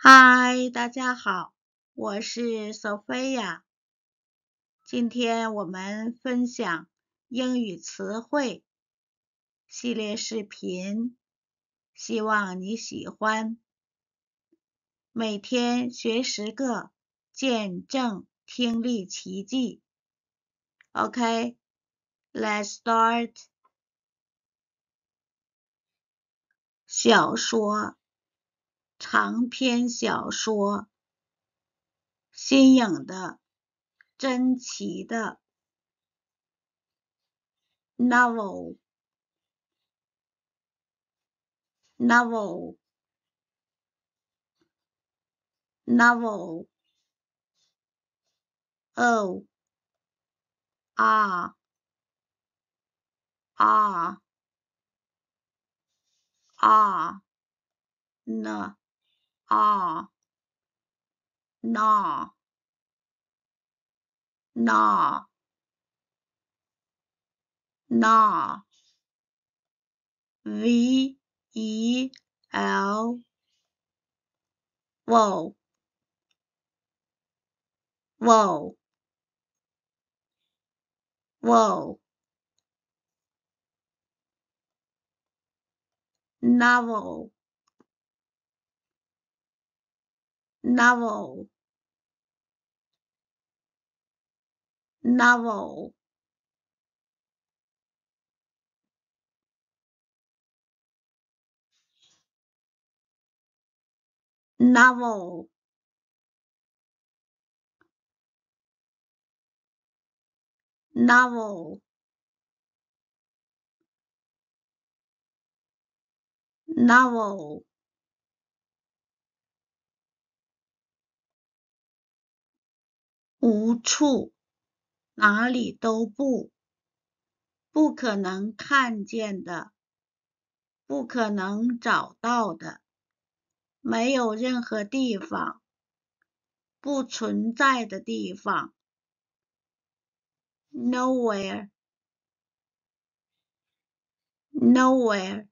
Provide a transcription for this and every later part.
嗨，大家好，我是 Sophia。今天我们分享英语词汇系列视频，希望你喜欢。每天学10个，见证听力奇迹。OK, let's start. 小说，长篇小说，新颖的，珍奇的。novel, novel, novel, o, r, r, r, n, r, gnaw, gnaw, gnaw, v, e, l, wow, wow, wow, novel, novel, novel, novel, novel, novel, 无处，哪里都不，不可能看见的，不可能找到的，没有任何地方，不存在的地方。nowhere, nowhere,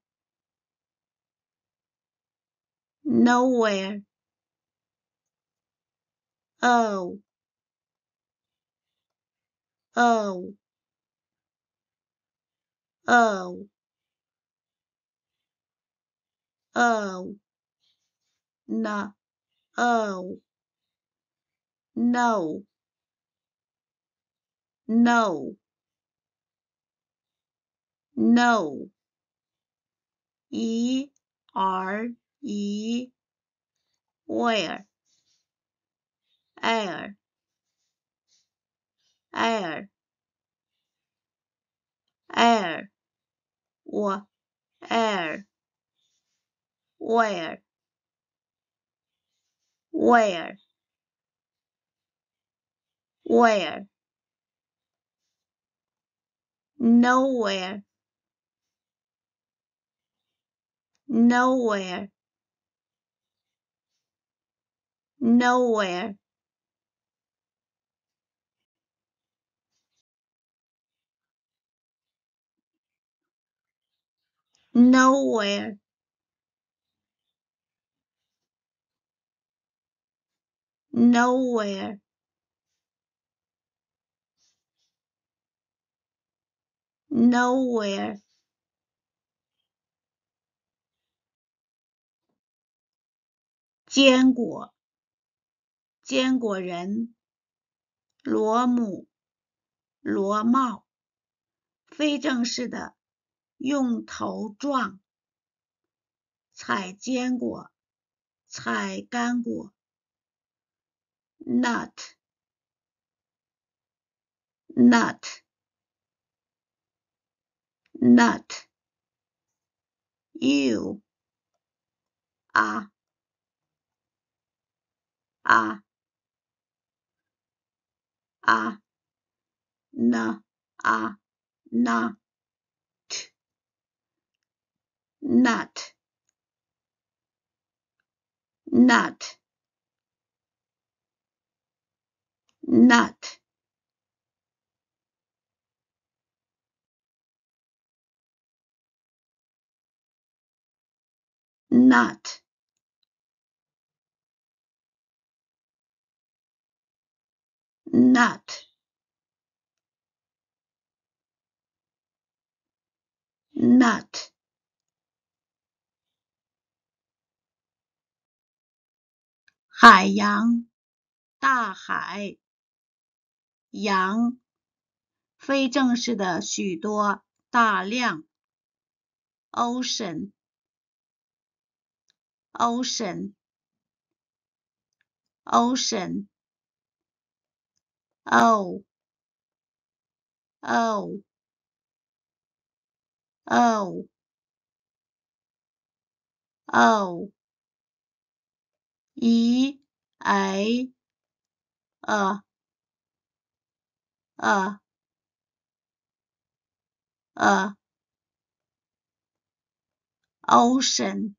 nowhere, oh, oh, oh, oh, no, oh, no, no, no, e, r, e, where, air, air, air, 我 air, where, where, where, nowhere, nowhere, nowhere, nowhere, nowhere, nowhere, 坚果，坚果人，螺母，螺帽，非正式的，用头撞，采坚果，采干果。nut, nut, nut, you, 啊啊啊 n 啊 n t, nut, nut, nut, nut, nut nut 海洋大海洋非正式的许多大量 ocean ocean ocean o o o o 一 a a ocean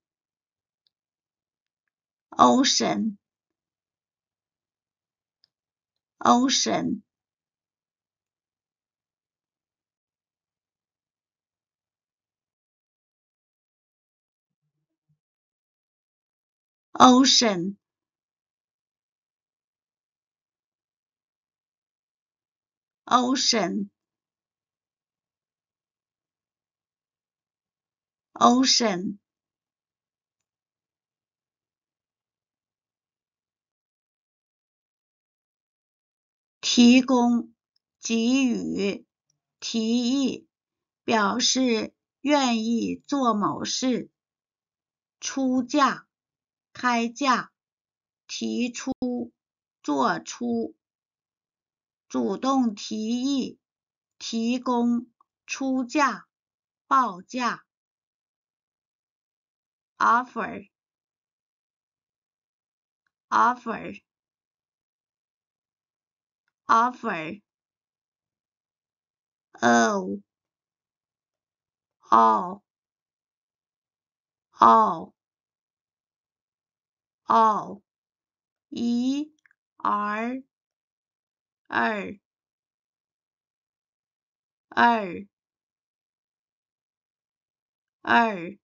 ocean ocean ocean ocean ocean 提供给予提议表示愿意做某事出价开价提出做出主动提议提供出价报价 offer offer offer all all all all 一二二二二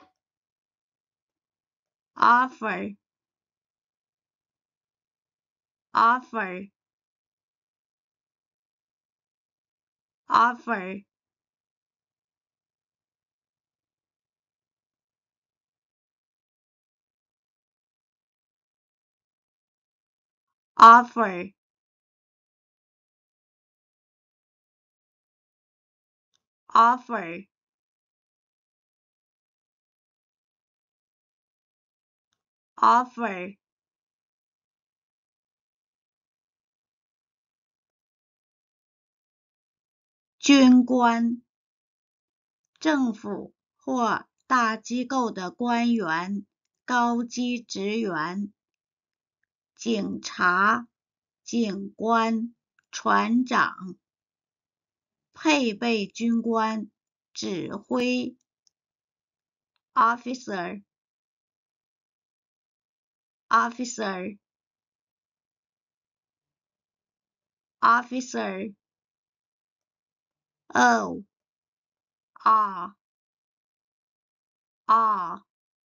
offer offer offer offer offer offer 军官政府或大机构的官员高级职员警察警官船长配备军官指挥 officer officer officer o r r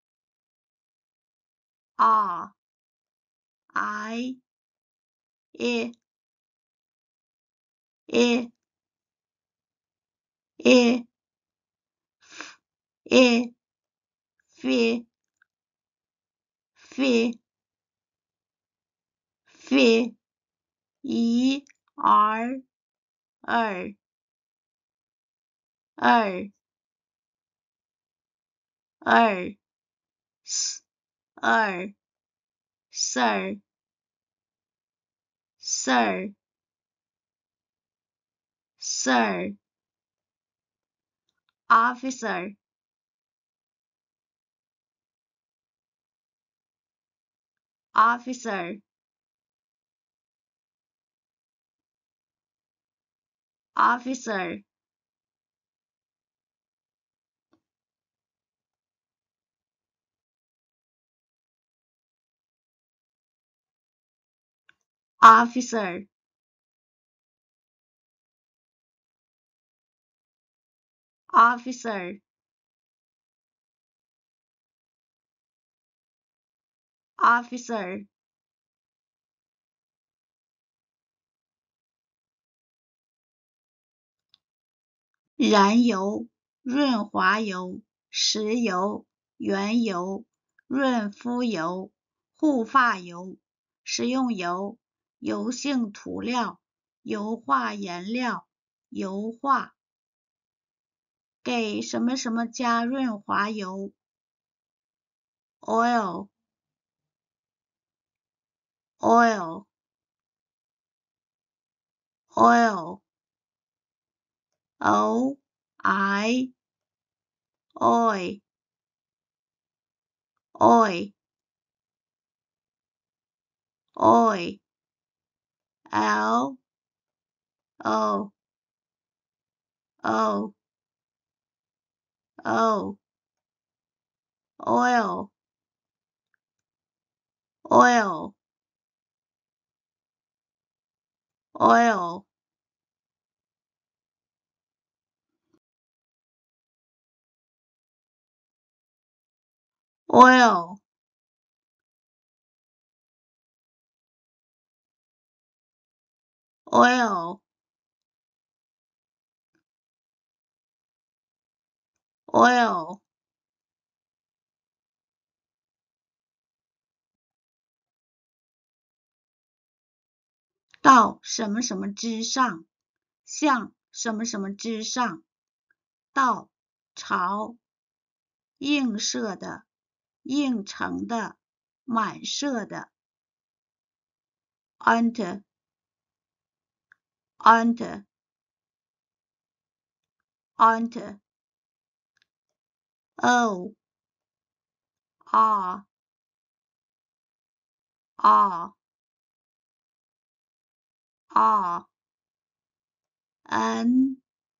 r I I I I I f f f 一二二二二 s 二 sir sir sir officer officer officer officer officer officer 燃油、润滑油、石油、原油、润肤油、护发油、食用油、油性涂料、油画颜料、油画。给什么什么加润滑油 oil oil oil o I oil oil oil L O O O oil oil oil oil oil oil 到什么什么之上，向什么什么之上，到朝映射的、映成的、满射的 onto onto onto o r r r n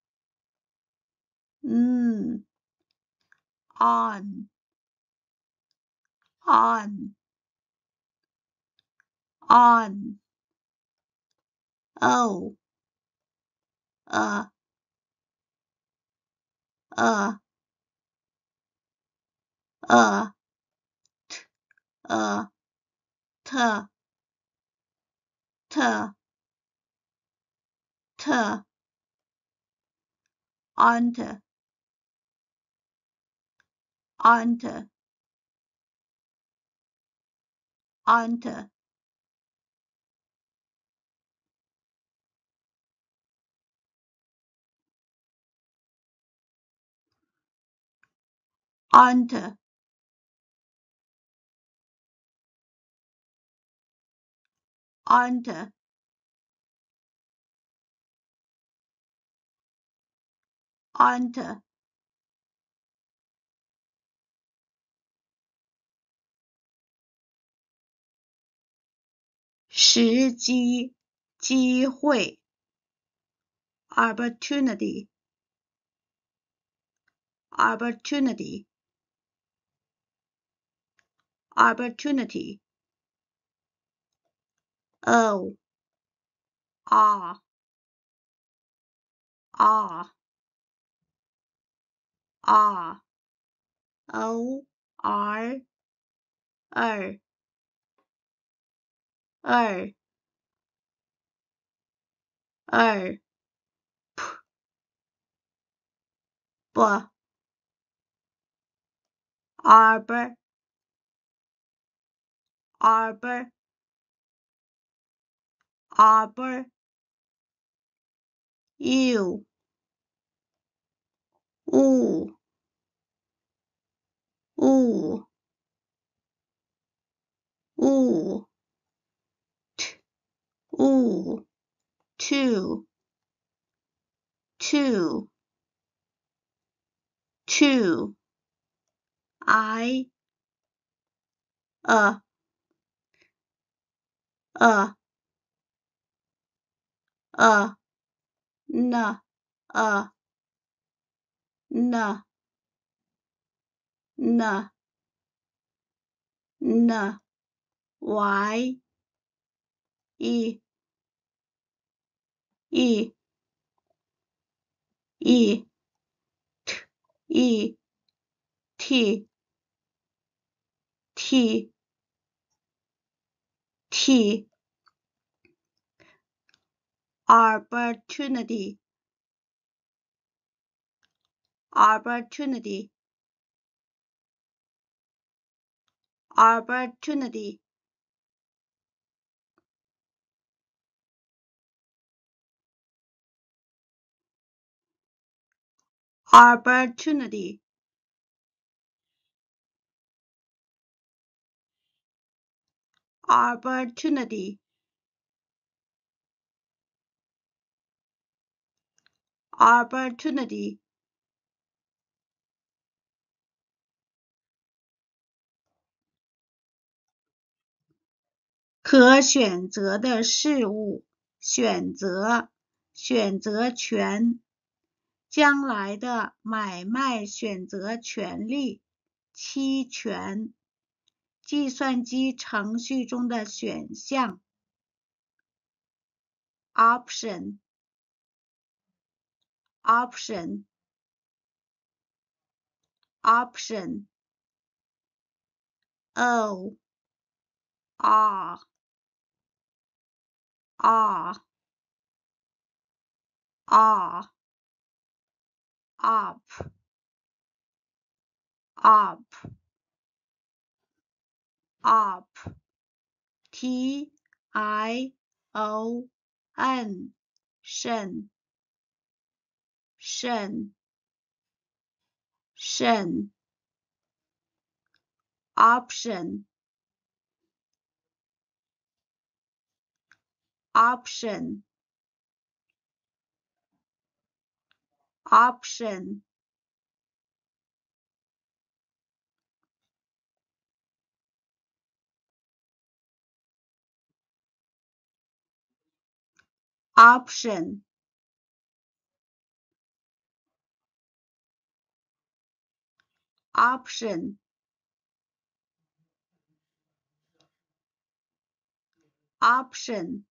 on on on o t t t onto onto onto onto onto onto 时机、机会 opportunity opportunity opportunity o r r r o r 二二二不 arbor arbor arbor you 物物物 物 two two two I a a a n a n n n y e e e e t t t opportunity opportunity, opportunity, opportunity, opportunity, opportunity, 可选择的事物，选择，选择权，将来的买卖选择权利，期权，计算机程序中的选项 option, option, option, o, r, r, r, up, up, up, t, i, o, n, 肾，肾，肾 option, option, option, option, option, option,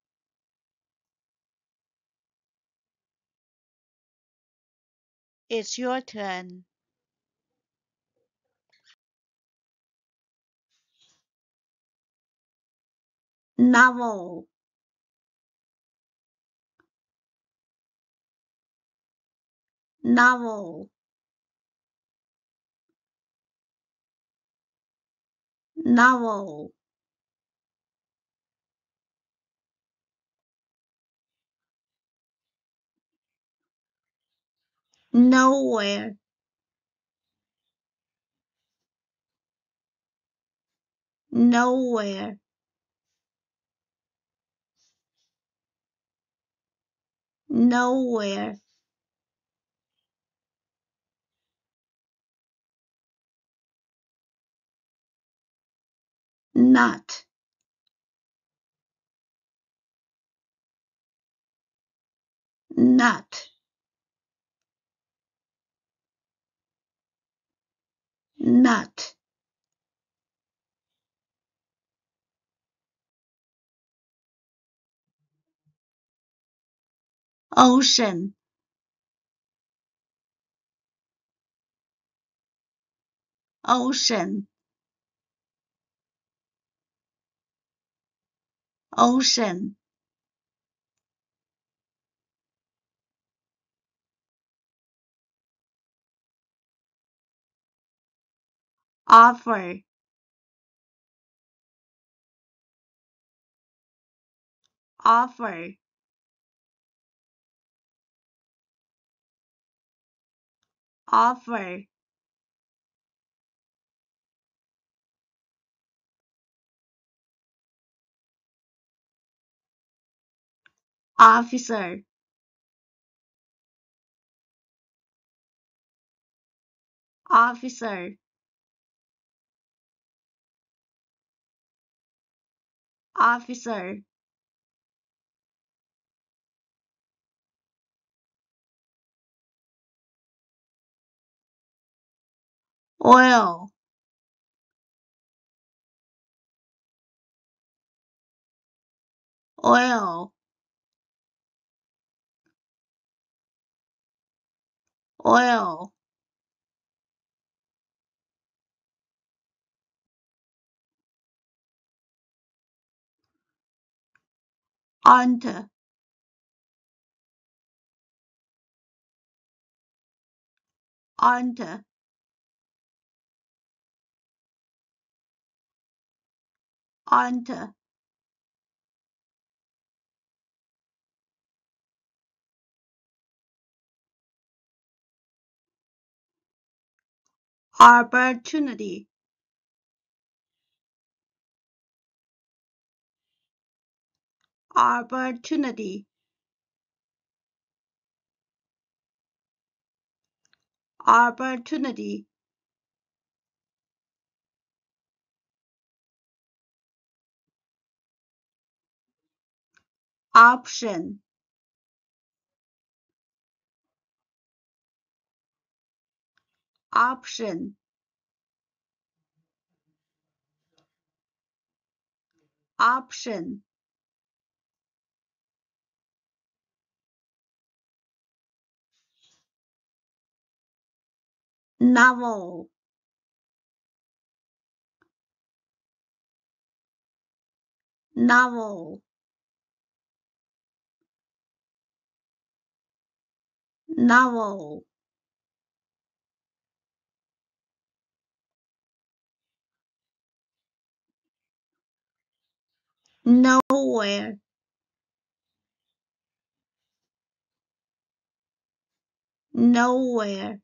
it's your turn. Novel, novel, novel, nowhere, nowhere, nowhere, not, not, not, ocean, ocean, ocean, offer, offer, offer, officer, officer, officer, oil, oil, oil, aunt, aunt, aunt, opportunity, opportunity, opportunity, option, option, option, novel, novel, novel, nowhere, nowhere,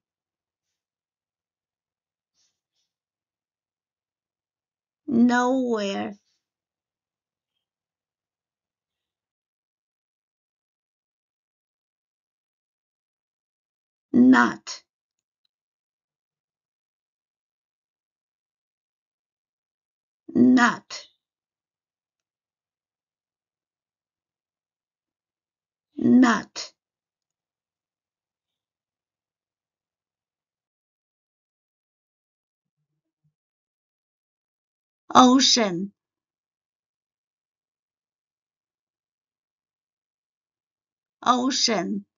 nowhere, not, not, not, ocean, ocean,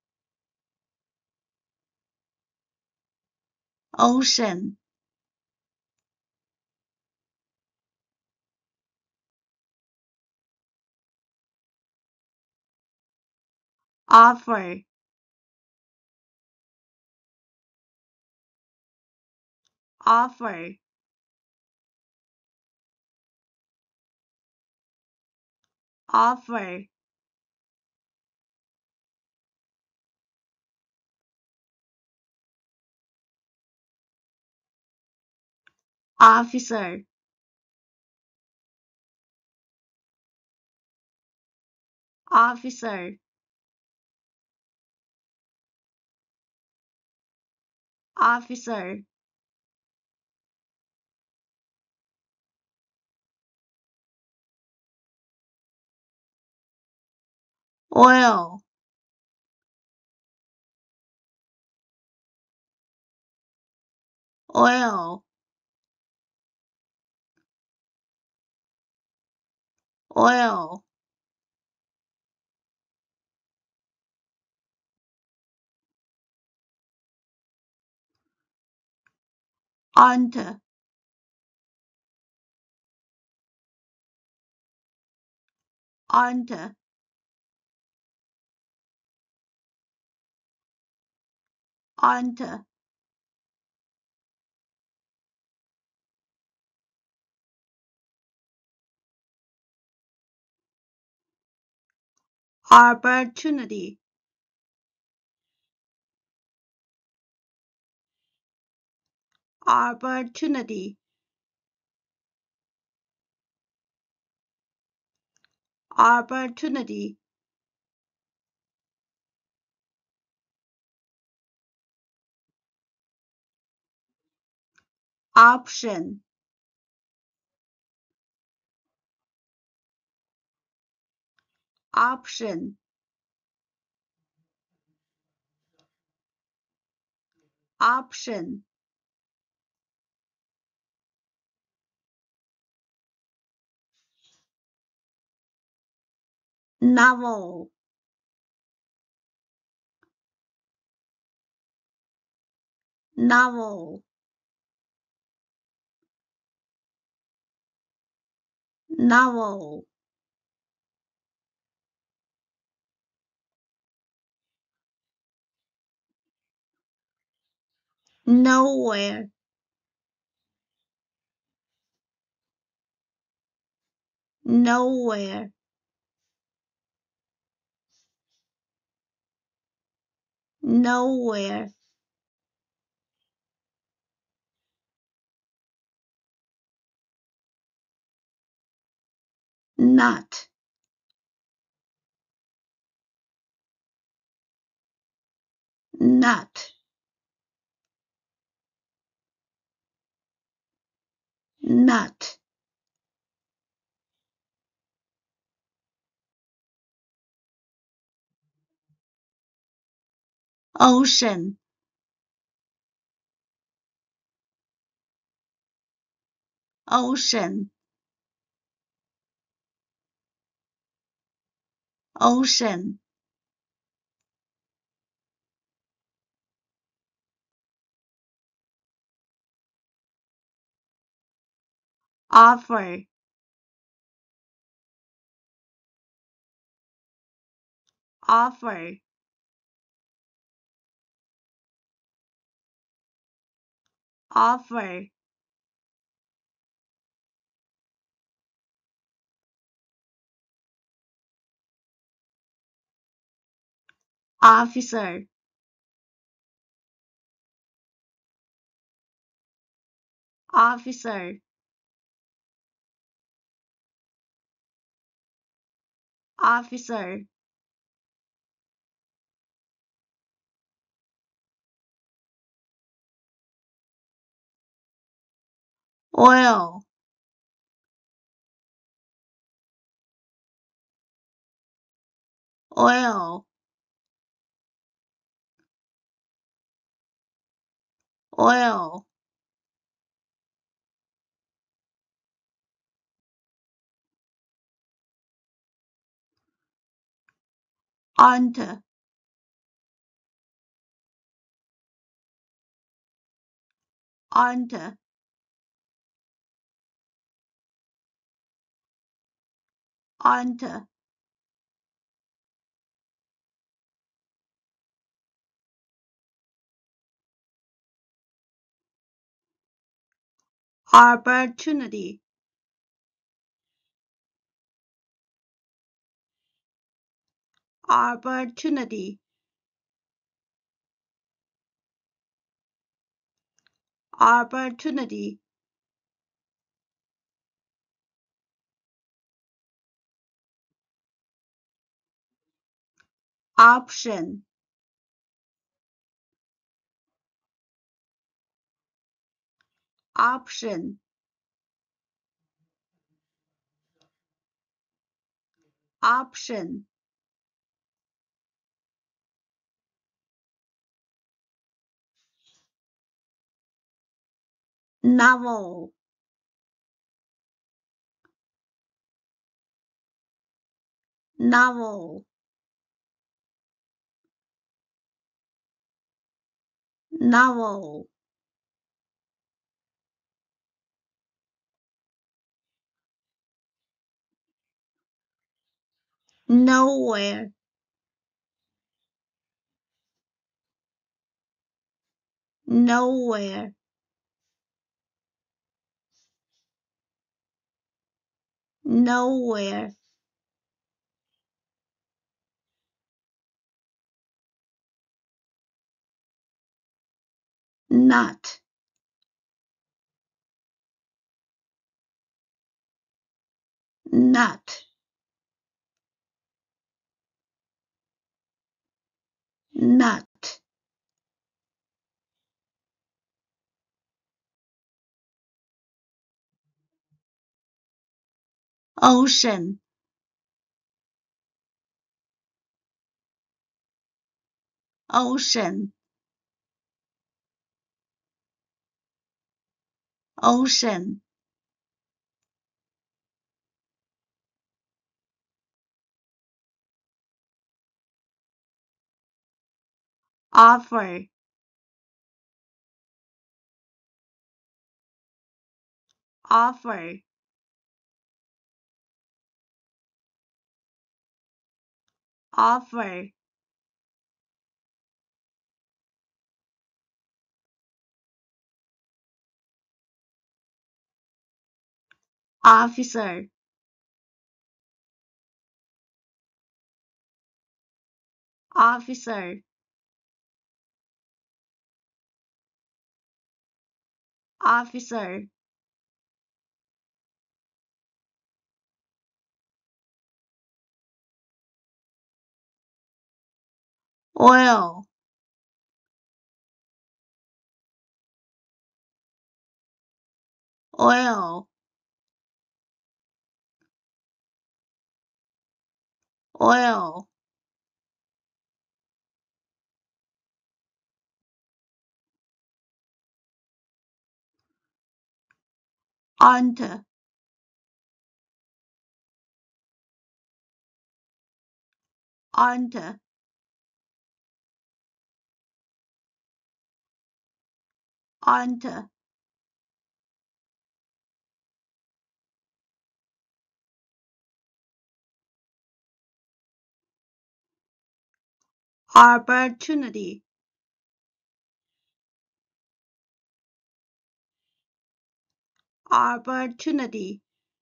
ocean, offer, offer, offer, officer, officer, officer, oil, oil, oil, aunt, aunt, aunt, opportunity, opportunity, opportunity, option, option, option, novel, novel, novel, nowhere, nowhere, nowhere, not, not, not, ocean, ocean, ocean, offer, offer, offer, officer, officer, officer, oil, oil, oil, aunt, aunt, aunt, opportunity, opportunity, opportunity, option, option, option, novel, novel, novel, nowhere, nowhere, nowhere, not, not, not, ocean, ocean, ocean, offer, offer, offer, officer, officer, officer, oil, oil, oil, aunt, aunt, aunt, opportunity, opportunity,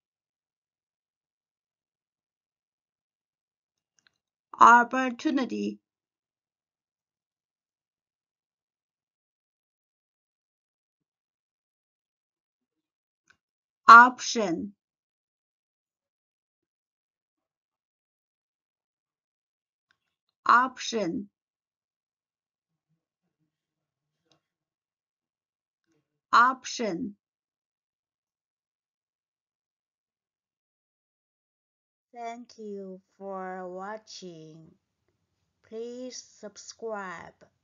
opportunity, option, option, option. Thank you for watching. Please subscribe.